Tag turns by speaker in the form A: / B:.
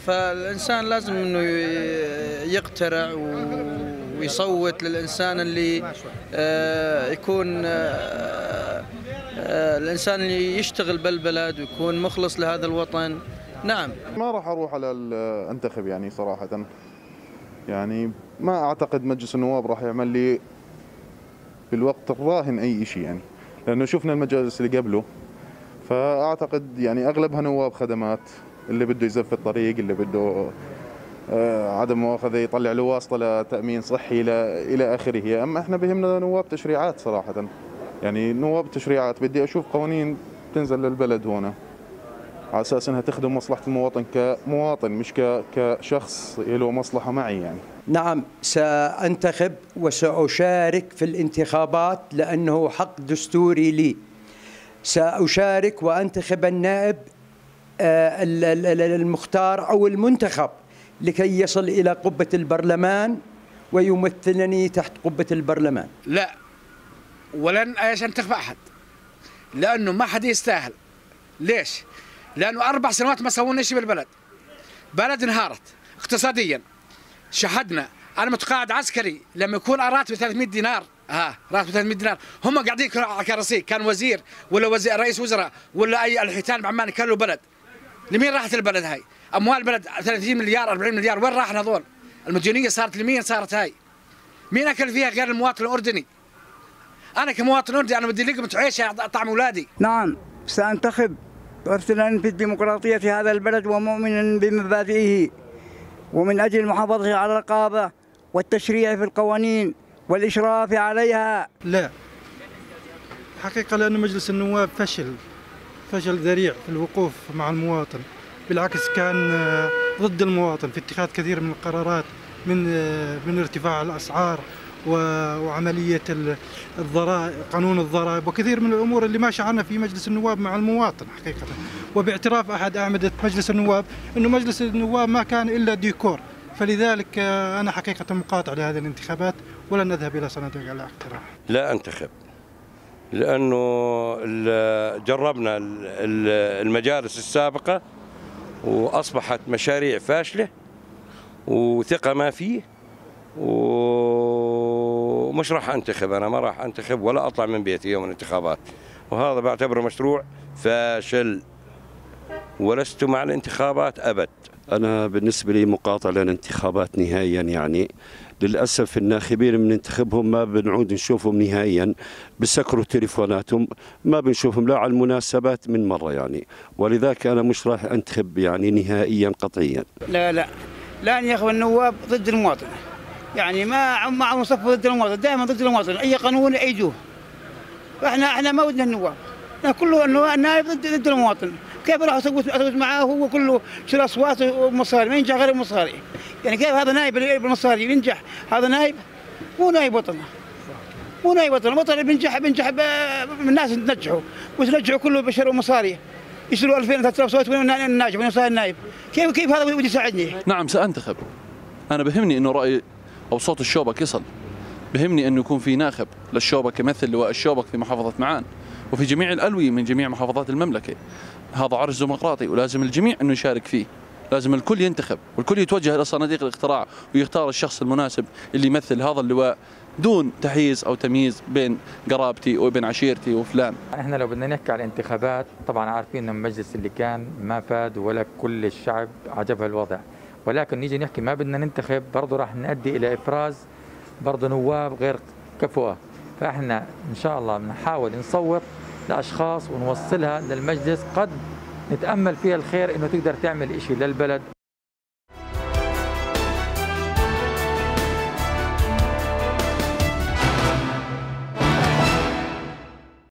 A: فالإنسان لازم إنه يقترع ويصوت للإنسان اللي يكون الإنسان اللي يشتغل بالبلد ويكون مخلص لهذا الوطن. نعم.
B: ما راح أروح على أنتخب يعني صراحة، يعني ما أعتقد مجلس النواب راح يعمل لي بالوقت الراهن أي شيء، يعني لأنه شفنا المجالس اللي قبله، فأعتقد يعني أغلبها نواب خدمات، اللي بده يزف الطريق، اللي بده عدم مؤاخذة يطلع له واسطة لتأمين صحي إلى آخره. أما إحنا بهمنا نواب تشريعات صراحة، يعني نواب تشريعات بدي أشوف قوانين تنزل للبلد هنا على أساس أنها تخدم مصلحة المواطن كمواطن، مش كشخص له مصلحة معي يعني.
C: نعم، سأنتخب وسأشارك في الانتخابات لأنه حق دستوري لي. سأشارك وأنتخب النائب المختار أو المنتخب لكي يصل إلى قبة البرلمان ويمثلني تحت قبة البرلمان.
D: لا، ولن أنتخب أحد، لأنه ما حد يستاهل. ليش؟ لأنه 4 سنوات ما سوونا شيء بالبلد. بلد انهارت اقتصاديا. شهدنا، أنا متقاعد عسكري، لما يكون راتب 300 دينار، راتب 300 دينار، هم قاعدين على كراسي، كان وزير ولا وزير رئيس وزراء ولا أي الحيتان بعمان كان له بلد. لمين راحت البلد هاي؟ أموال البلد 30 مليار 40 مليار، وين راح هذول؟ المديونية صارت لمين صارت هاي؟ مين أكل فيها غير المواطن الأردني؟ أنا كمواطن أردني أنا بدي لقمة عيش أطعم أولادي.
E: نعم، سأنتخب مرتلا في الديمقراطية في هذا البلد ومؤمنا بمبادئه، ومن أجل المحافظة على الرقابة والتشريع في القوانين والإشراف عليها.
F: لا حقيقة، لأن مجلس النواب فشل ذريع في الوقوف مع المواطن، بالعكس كان ضد المواطن في اتخاذ كثير من القرارات، من ارتفاع الأسعار وعملية الضرائب، قانون الضرائب، وكثير من الأمور اللي ما شعرنا في مجلس النواب مع المواطن حقيقة. وباعتراف أحد أعمدة مجلس النواب أنه مجلس النواب ما كان إلا ديكور، فلذلك أنا حقيقة مقاطع لهذه الانتخابات ولن أذهب إلى صناديق الاقتراع.
G: لا أنتخب، لأنه جربنا المجالس السابقة وأصبحت مشاريع فاشلة وثقة ما فيه، ومش راح أنتخب. أنا ما راح أنتخب ولا أطلع من بيتي يوم الانتخابات، وهذا بعتبره مشروع فاشل، ولست مع الانتخابات أبد.
H: أنا بالنسبة لي مقاطع للانتخابات نهائيا، يعني للأسف الناخبين بننتخبهم ما بنعود نشوفهم نهائيا، بسكروا تليفوناتهم، ما بنشوفهم لا على المناسبات من مرة يعني، ولذلك أنا مش راح أنتخب يعني نهائيا قطعيا.
E: لا لن يخوى النواب ضد المواطن، يعني ما معهم صف ضد المواطن، دائما ضد المواطن، أي قانون يأيدوه. احنا ما ودنا النواب، كله النائب ضد المواطن. كيف راح اسوي معاه هو كله شراء اصوات ومصاري، ما ينجح غير المصاري. يعني كيف هذا نائب بالمصاري ينجح؟ هذا نائب مو نائب وطن، مو نائب وطن. الوطن بينجح الناس تنجحوا وتنجحوا كله بشروا مصاري، يشتروا 2000 3000 صوت وين الناجح وين صار النائب؟ كيف هذا ودي يساعدني؟
I: نعم سأنتخب. أنا بهمني إنه رأي أو صوت الشوبك يصل، بهمني إنه يكون في ناخب للشوبك يمثل لواء الشوبك في محافظة معان وفي جميع الألوية من جميع محافظات المملكة. هذا عرس ديمقراطي ولازم الجميع انه يشارك فيه، لازم الكل ينتخب والكل يتوجه الى صناديق الاقتراع ويختار الشخص المناسب اللي يمثل هذا اللواء دون تحيز او تمييز بين قرابتي وبين عشيرتي وفلان.
J: احنا لو بدنا نحكي على الانتخابات طبعا عارفين ان المجلس اللي كان ما فاد ولا كل الشعب عجبها الوضع، ولكن نيجي نحكي ما بدنا ننتخب برضه راح نؤدي الى افراز برضه نواب غير كفؤة. فاحنا ان شاء الله بنحاول نصوت لأشخاص ونوصلها للمجلس قد نتأمل فيها الخير إنه تقدر تعمل إشي للبلد.